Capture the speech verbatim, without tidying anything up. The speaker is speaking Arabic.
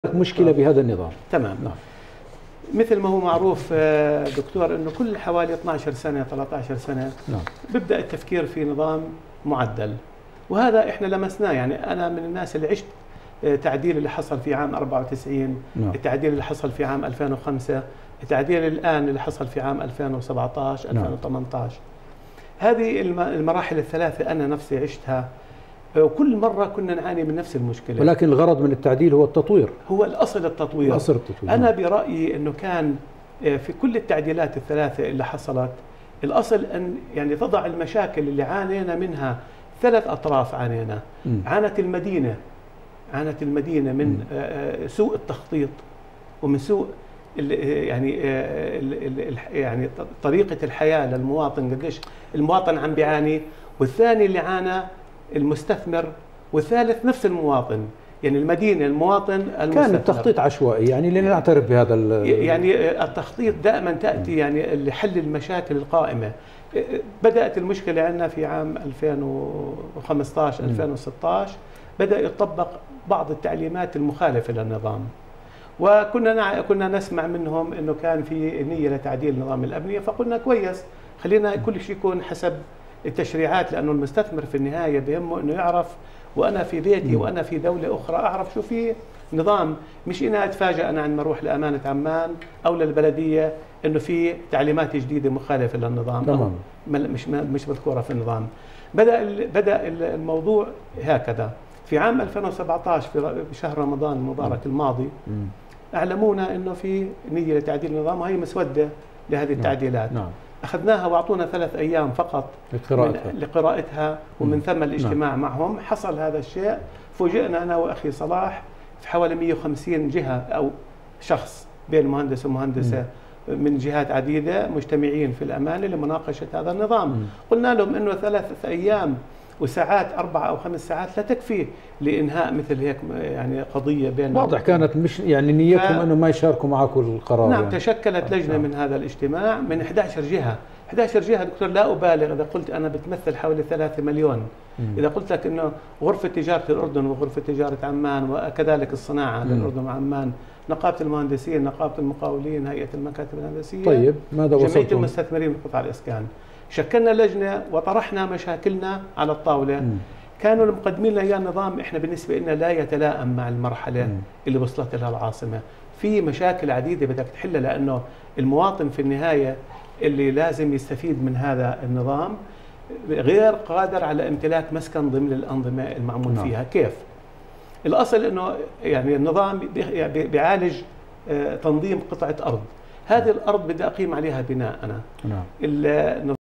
مشكلة بهذا النظام. تمام. نعم. مثل ما هو معروف دكتور انه كل حوالي اثني عشر سنة ثلاثة عشر سنة نعم. بيبدأ التفكير في نظام معدل، وهذا احنا لمسناه. يعني انا من الناس اللي عشت التعديل اللي حصل في عام أربعة وتسعين، نعم. التعديل اللي حصل في عام ألفين وخمسة، التعديل الآن اللي حصل في عام ألفين وسبعة عشر ألفين وثمانية عشر. هذه المراحل الثلاثة أنا نفسي عشتها، وكل مرة كنا نعاني من نفس المشكلة. ولكن الغرض من التعديل هو التطوير، هو الأصل التطوير. الأصل التطوير. أنا برأيي أنه كان في كل التعديلات الثلاثة اللي حصلت الأصل أن يعني تضع المشاكل اللي عانينا منها. ثلاث أطراف عانينا. م. عانت المدينة عانت المدينة من م. سوء التخطيط، ومن سوء يعني يعني طريقة الحياة للمواطن، قديش المواطن عم بيعاني. والثاني اللي عانى المستثمر، والثالث نفس المواطن. يعني المدينة المواطن المستثمر. كان التخطيط عشوائي، يعني لنعترف بهذا. يعني التخطيط دائما تأتي يعني لحل المشاكل القائمة. بدأت المشكلة عندنا في عام ألفين وخمسة عشر ألفين وستة عشر، بدأ يطبق بعض التعليمات المخالفة للنظام، وكنا كنا نسمع منهم انه كان في نية لتعديل نظام الأبنية. فقلنا كويس، خلينا كل شيء يكون حسب التشريعات، لأنه المستثمر في النهاية بيهمه انه يعرف وانا في بيتي وانا في دولة اخرى اعرف شو في نظام، مش انا اتفاجئ انا عندما اروح لامانة عمان او للبلدية انه في تعليمات جديدة مخالفة للنظام. تمام. مش مش مذكورة في النظام. بدا بدا الموضوع هكذا. في عام ألفين وسبعة عشر في شهر رمضان المبارك الماضي اعلمونا انه في نية لتعديل النظام، وهي مسودة لهذه التعديلات. نعم. أخذناها وأعطونا ثلاث أيام فقط لقراءتها, لقراءتها ومن ثم الاجتماع نعم. معهم. حصل هذا الشيء، فوجئنا أنا وأخي صلاح في حوالي مئة وخمسين جهة أو شخص بين مهندس ومهندسة م. من جهات عديدة مجتمعين في الأمانة لمناقشة هذا النظام. م. قلنا لهم أنه ثلاثة أيام وساعات أربع أو خمس ساعات لا تكفي لإنهاء مثل هيك يعني قضية بين. واضح كانت مش يعني نيتهم ف... أنه ما يشاركوا معكم القرار. نعم يعني. تشكلت لجنة من هذا الاجتماع من إحدى عشرة جهة. إحدى عشرة جهة دكتور، لا أبالغ إذا قلت أنا بتمثل حوالي ثلاثة مليون. مم. إذا قلت لك إنه غرفة تجارة الأردن وغرفة تجارة عمان وكذلك الصناعة مم. للأردن وعمان، نقابة المهندسين، نقابة المقاولين، هيئة المكاتب الهندسية، طيب ماذا وصلتم؟ جمعية المستثمرين بقطاع الإسكان. شكلنا لجنة وطرحنا مشاكلنا على الطاولة. مم. كانوا المقدمين لنا النظام احنا بالنسبة لنا لا يتلائم مع المرحلة مم. اللي وصلت لها العاصمة. في مشاكل عديدة بدك تحلها، لأنه المواطن في النهاية اللي لازم يستفيد من هذا النظام غير قادر على امتلاك مسكن ضمن الأنظمة المعمول نعم. فيها. كيف؟ الأصل أنه يعني النظام بيعالج تنظيم قطعة أرض. هذه الأرض بدي أقيم عليها بناء أنا. نعم.